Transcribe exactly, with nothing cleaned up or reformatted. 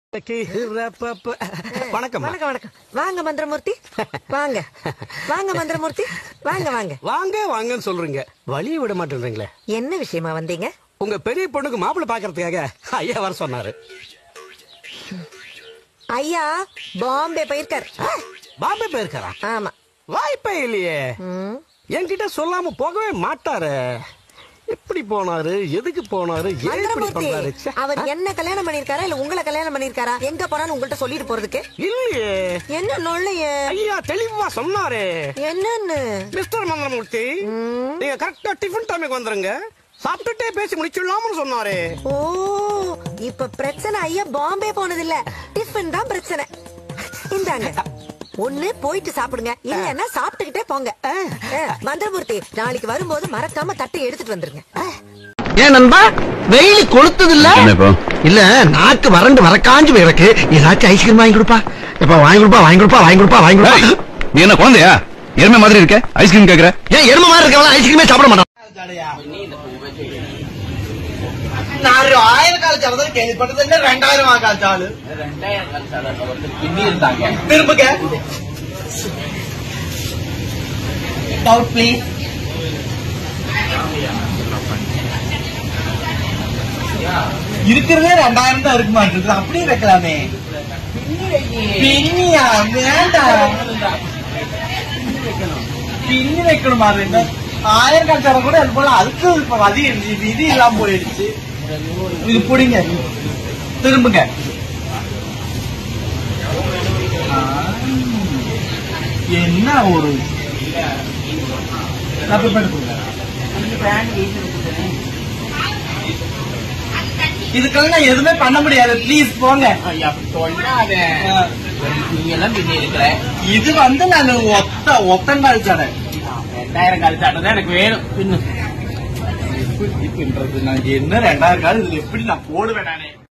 வணக்கம் வணக்கம் வணக்கம் வாங்க மந்திரமூர்த்தி வாங்க வாங்க மந்திரமூர்த்தி வாங்க வாங்க வாங்க வாங்கன்னு சொல்றீங்க வழிய விட மாட்டேன்றீங்களே. என்ன விஷயமா வந்தீங்க? உங்க பெரிய பொண்ணுக்கு மாப்பிள்ளை பாக்குறதுக்காக ஐயா வர சொன்னாரு. ஐயா பாம்பே போயிருக்காரு. பாம்பே போயிருக்காரா? ஆமா. வாய்ப்பே இல்லையே. என்கிட்ட சொல்லாம போகவே மாட்டாரு. எப்படி போனாரு, எதுக்கு போனாரு, ஏன் இப்படி பண்றாரு? அவர் என்ன கல்யாணம் பண்ணிருக்காரா இல்ல உங்களை கல்யாணம் பண்ணிருக்காரா? எங்க போறான்னு உங்கள்ட்ட சொல்லிட்டு போறதுக்கு இல்லையே. என்ன நொல்லையே? ஐயா தெளிவா சொன்னாரு. என்னன்னு? மிஸ்டர் மந்திரமூர்த்தி, நீங்க கரெக்டா டிஃபன் டைமுக்கு வந்துருங்க, சாப்பிட்டுட்டே பேசி முடிச்சிடலாம்னு சொன்னாரு. ஓ, இப்ப பிரச்சனை ஐயா பாம்பே போனது இல்ல, டிஃபன் தான் பிரச்சனை. இந்தாங்க, ஒண்ணு போயிட்டு சாப்பிடுங்க, இல்லன்னா சாப்பிட்டுக்கிட்டே போங்க. மந்திரமூர்த்தி, நாளைக்கு வரும்போது மறக்காம தட்டை எடுத்துட்டு வந்துருங்க. ஏன் நண்பா, வெயில் கொளுத்தது இல்ல? இல்ல, நாக்கு வறண்டு வரக்காஞ்சு போயிருக்கு. ஏதாச்சும் ஐஸ்கிரீம் வாங்கி கொடுப்பா. எப்ப வாங்கி கொடுப்பா வாங்கி கொடுப்பா வாங்கி கொடுப்பா வாங்கி கொடுப்பா. நீ என்ன குழந்தையா? எருமை மாதிரி இருக்க, ஐஸ்கிரீம் கேக்குற? ஏன் எருமை மாதிரி இருக்கவங்க ஐஸ்கிரீமே சாப்பிட மாட்டான்? நான் ஆயிரம் கால சாலை தான் கேள்விப்பட்டது. ரெண்டாயிரம் கால சாலு திரும்புங்க. Doubt please. இருக்கிறதே ரெண்டாயிரம் தான் இருக்கு மாட்டேங்குது. அப்படியே வைக்கலாமே. பின்னியா வேண்டாம், பின்னி வைக்கணுமா? ஆயிரம் கால சாலை கூட அது போல அதுக்கு இப்ப வதி விதி இல்லாம போயிடுச்சு. இது பிடிங்க, திரும்புங்க. என்ன ஒரு இதுக்கெல்லாம் நான் எதுவுமே பண்ண முடியாது. பிளீஸ் போங்க. இது வந்து நான் ஒத்த ஒத்தங்கால் சாடை, ரெண்டாயிரம் கால் சாடை தான் எனக்கு வேணும். பின்னு நான் என்ன ரெண்டாயிரம் கால் இதுல எப்படி நான் போடுவேன் நானே?